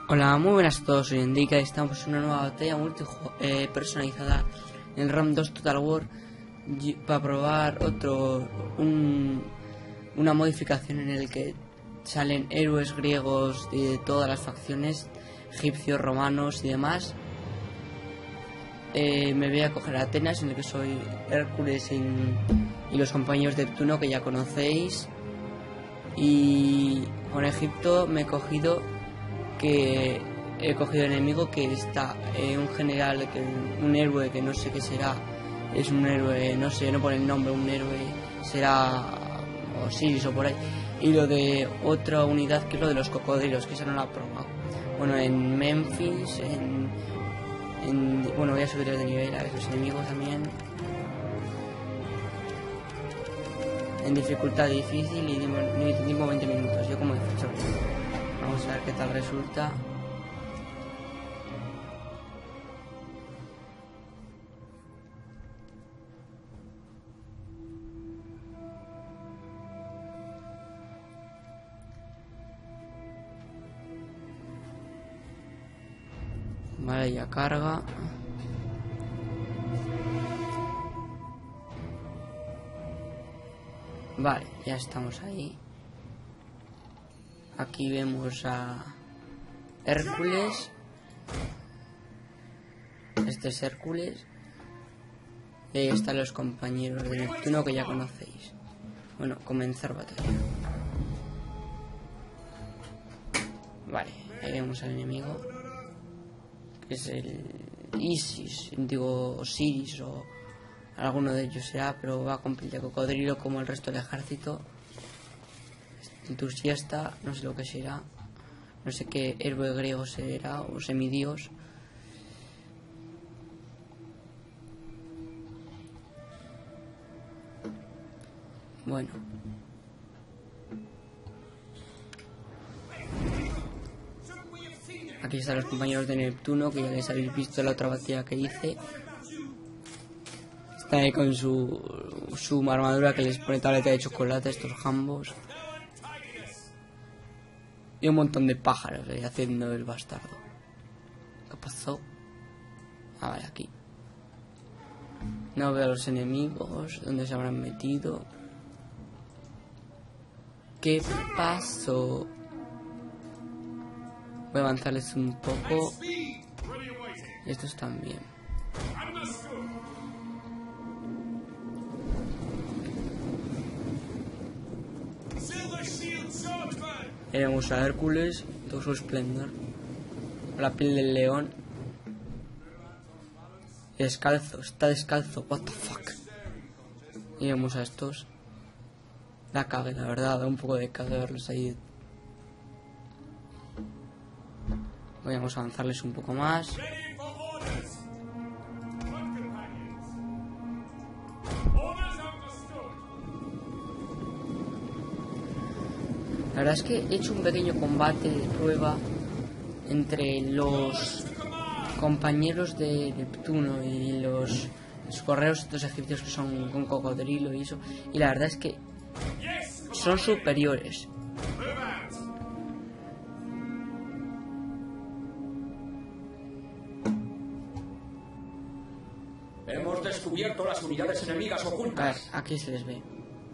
Hola, muy buenas a todos, soy Indica y estamos en una nueva batalla personalizada en el RAM 2 Total War para probar una modificación en el que salen héroes griegos de todas las facciones, egipcios, romanos y demás. Me voy a coger a Atenas, en el que soy Hércules y los compañeros de Neptuno que ya conocéis, y con Egipto me he cogido enemigo que está un general, un héroe que no sé qué será, es un héroe, no sé, no pone el nombre, un héroe será Osiris o por ahí, y lo de otra unidad que es lo de los cocodrilos, que esa no la he probado. Bueno, en Memphis, bueno, voy a subir de nivel a esos enemigos también. En dificultad difícil y tiempo 20 minutos, yo como defensor. Vamos a ver qué tal resulta. Vale, ya carga. Vale, ya estamos ahí. Aquí vemos a Hércules. Este es Hércules. Y ahí están los compañeros de Neptuno que ya conocéis. Bueno, comenzar batalla. Vale, ahí vemos al enemigo, que es el Isis, digo Osiris o alguno de ellos será, pero va con piel de cocodrilo como el resto del ejército. Entusiasta, no sé lo que será, no sé qué héroe griego será o semidios. Bueno, aquí están los compañeros de Neptuno, que ya les habéis visto en la otra batalla que hice. Están ahí con su armadura que les pone tableta de chocolate, estos jambos. Y un montón de pájaros ahí haciendo el bastardo. ¿Qué pasó? Ah, vale, aquí. No veo a los enemigos. ¿Dónde se habrán metido? ¿Qué pasó? Voy a avanzarles un poco. Estos también. Tenemos a Hércules, todo su esplendor, la piel del león. Descalzo, está descalzo, what the fuck. Y vemos a estos. La cague, la verdad, da un poco de cague verlos ahí. Vamos a avanzarles un poco más. La verdad es que he hecho un pequeño combate de prueba entre los compañeros de Neptuno y los correos estos egipcios que son con cocodrilo y eso, y la verdad es que son superiores. Hemos descubierto las unidades enemigas ocultas. A ver, aquí se les ve.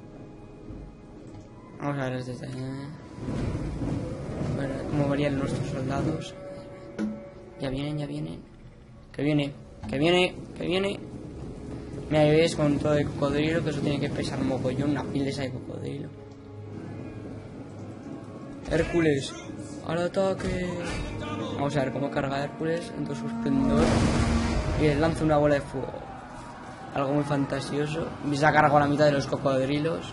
Vamos a verles desde... Bueno, cómo verían nuestros soldados. Ya vienen, ya vienen. Que viene, que viene, que viene. Mira, ahí ves con todo de cocodrilo, que eso tiene que pesar un mogollón, una pila esa de cocodrilo. Hércules, al ataque. Vamos a ver cómo carga Hércules en todo su esplendor. Y les lanza una bola de fuego. Algo muy fantasioso. Y se ha cargado la mitad de los cocodrilos.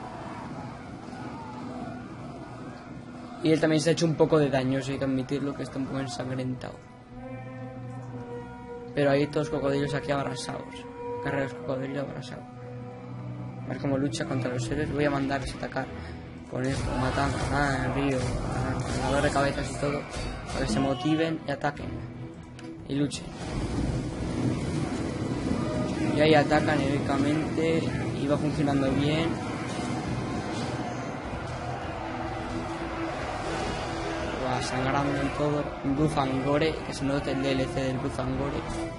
Y él también se ha hecho un poco de daño, si hay que admitirlo, que está un poco ensangrentado. Pero hay todos los cocodrilos aquí abrasados. Guerreros cocodrilos abrasados. A ver cómo lucha contra los héroes. Voy a mandarles a atacar con esto, matando en el río, a dolor de cabezas y todo, para que se motiven y ataquen. Y luchen. Y ahí atacan heroicamente y va funcionando bien. sangrando y todo. Blood and Gore, que se note el DLC del Blood and Gore.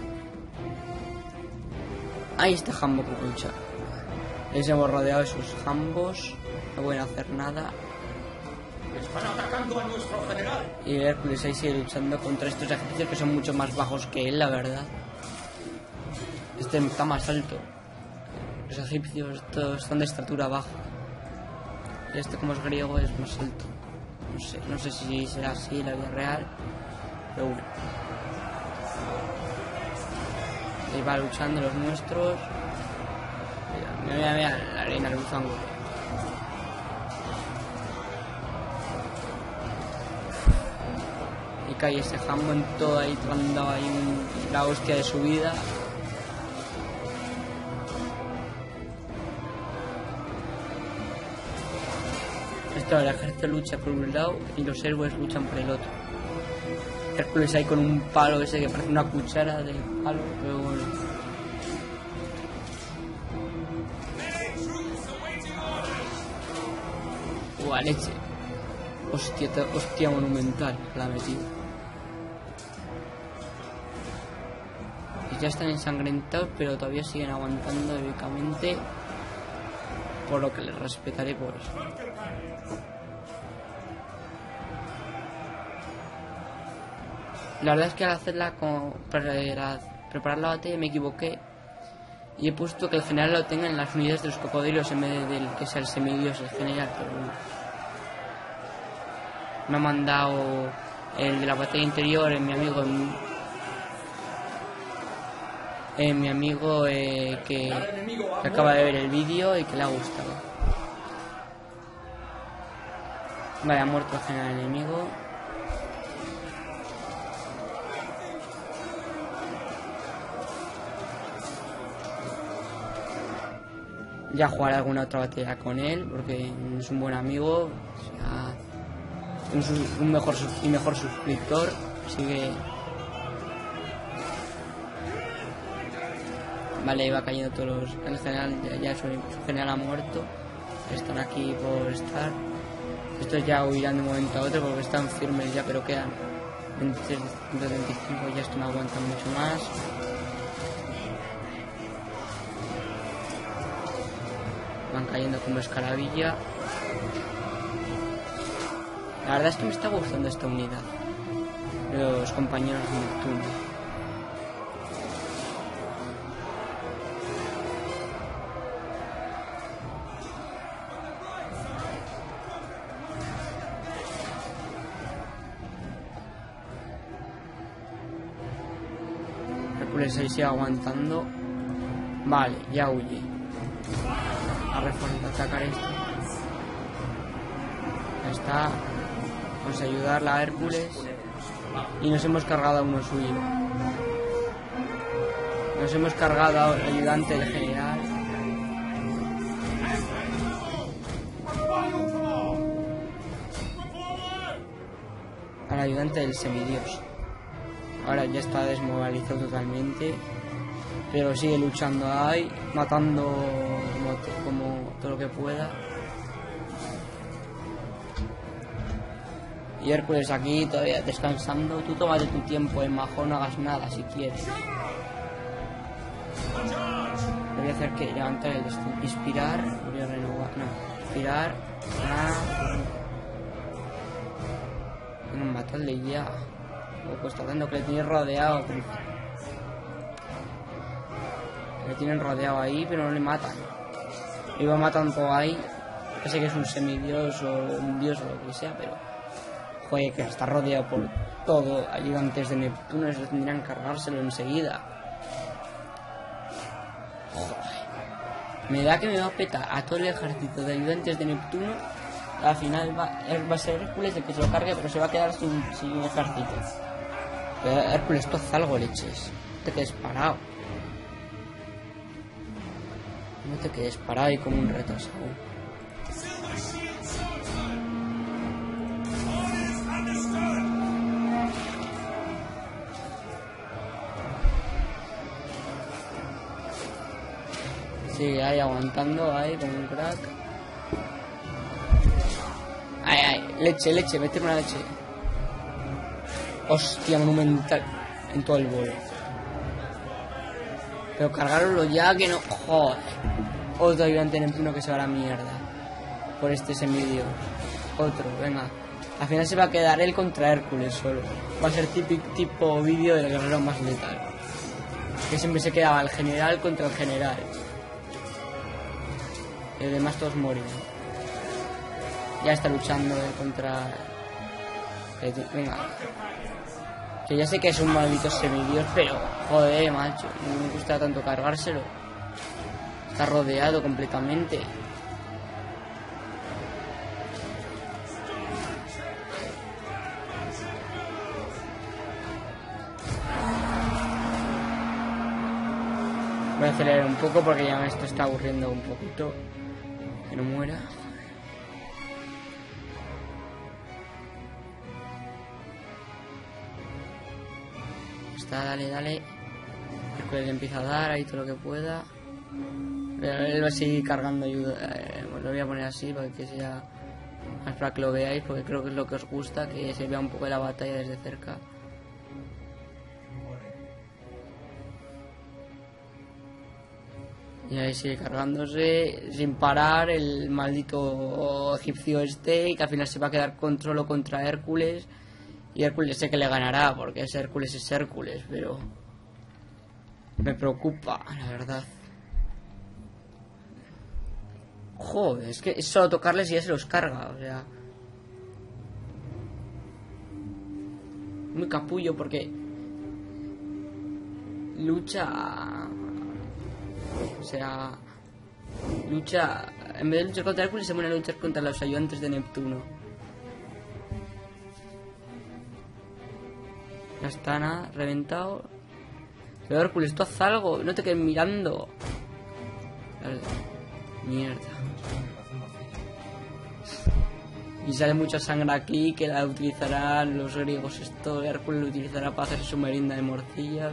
Ahí está Hambo que lucha. Les hemos rodeado esos Hambos, no pueden hacer nada. Están atacando a nuestro general. Y Hércules ahí sigue luchando contra estos egipcios que son mucho más bajos que él, la verdad. Este está más alto. Los egipcios todos son de estatura baja. Y este, como es griego, es más alto. No sé si será así en la vida real, pero bueno. Ahí va luchando los nuestros. Mira, la arena, el buzango. Y cae ese Hambo en todo ahí, dando ahí la hostia de su vida. Esto, el ejército lucha por un lado y los héroes luchan por el otro. Hércules ahí con un palo ese que parece una cuchara de palo, pero bueno. Leche. Hostia monumental la ha metido. Y ya están ensangrentados, pero todavía siguen aguantando heroicamente, por lo que les respetaré por eso. La verdad es que al hacerla para preparar la batalla me equivoqué y he puesto que el general lo tenga en las unidades de los cocodrilos en vez del que sea el semidios el general, pero bueno. Me ha mandado el de la batalla interior en mi amigo que acaba de ver el vídeo y que le ha gustado. Vale, ha muerto el general enemigo. Ya jugaré alguna otra batalla con él porque es un buen amigo, o sea, es un mejor suscriptor, así que vale, iba cayendo todos los. El general ya su general ha muerto, están aquí por estar. Estos ya huirán de un momento a otro porque están firmes ya, pero quedan 26 de 125, ya esto no aguanta mucho más. Van cayendo como escarabilla. La verdad es que me está gustando esta unidad, los compañeros de Neptuno. Hércules ahí sigue aguantando. Vale, ya huye. A reforzar, atacar esto. Ahí está. Vamos a ayudarla a Hércules. Y nos hemos cargado a uno suyo. Nos hemos cargado al ayudante del general. Al ayudante del semidios. Ahora ya está desmoralizado totalmente. Pero sigue luchando ahí, matando como todo lo que pueda. Y Hércules aquí todavía descansando. Tú tómate tu tiempo, mejor no hagas nada si quieres. Voy a hacer que levantar el destino. Inspirar, voy a renovar. No, inspirar. No, matarle ya. Poco está dando que le tiene rodeado. Le tienen rodeado ahí, pero no le matan. Le iba matando ahí. No sé que es un semidios o un dios o lo que sea, pero joder, que está rodeado por todo. Ayudantes de Neptuno, eso tendrían que cargárselo enseguida. Joder. Me da que me va a petar a todo el ejército de ayudantes de Neptuno. Al final va a ser Hércules el que se lo cargue, pero se va a quedar sin ejército. Pero Hércules, toza algo, leches. No te quedes parado. No te quedes parado ahí como un retrasado. Sigue ahí aguantando, ahí como un crack. Ay, leche, méteme una leche. Hostia, monumental en todo el bolo. Pero cargarlo ya que no... Joder. Otro ayudante de Neptuno que se va a la mierda. Por este semidios. Otro, venga. Al final se va a quedar él contra Hércules solo. Va a ser tipo vídeo del guerrero más letal. Que siempre se quedaba el general contra el general. Y los demás todos morían. Ya está luchando contra... Venga. Que ya sé que es un maldito semidios, pero... Joder, macho. No me gusta tanto cargárselo. Está rodeado completamente. Voy a acelerar un poco porque ya esto está aburriendo un poquito. Que no muera. Está, dale, dale. Hércules le empieza a dar ahí todo lo que pueda. Él va a seguir cargando ayuda. Lo voy a poner así para que sea más para que lo veáis, porque creo que es lo que os gusta, que se vea un poco de la batalla desde cerca. Y ahí sigue cargándose sin parar el maldito egipcio este, que al final se va a quedar solo contra Hércules. Y Hércules sé que le ganará, porque es Hércules, pero me preocupa, la verdad. Joder, es que es solo tocarles y ya se los carga, o sea. Muy capullo porque lucha... O sea, lucha... En vez de luchar contra Hércules se pone a luchar contra los ayudantes de Neptuno. Ya está, nada, reventado. Pero Hércules, tú haz algo, no te quedes mirando. Mierda. Y sale mucha sangre aquí que la utilizarán los griegos. Esto Hércules lo utilizará para hacer su merienda de morcilla.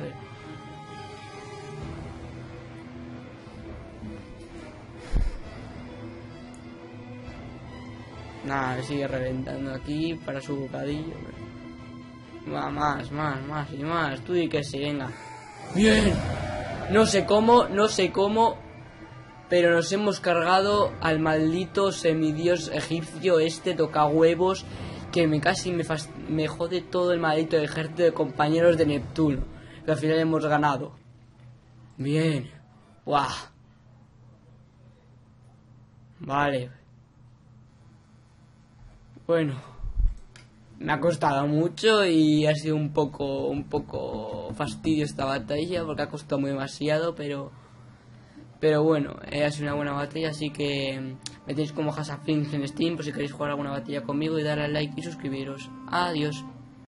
Nada, sigue reventando aquí para su bocadillo. Más y más. Tú di que sí, venga. Bien. No sé cómo, pero nos hemos cargado al maldito semidios egipcio este toca huevos que me jode todo el maldito ejército de compañeros de Neptuno. Pero al final hemos ganado. Bien. ¡Guau! Vale. Bueno, me ha costado mucho y ha sido un poco fastidio esta batalla porque ha costado muy demasiado, pero bueno, ha sido una buena batalla, así que me tenéis como Hasafins en Steam por si queréis jugar alguna batalla conmigo y darle al like y suscribiros. Adiós.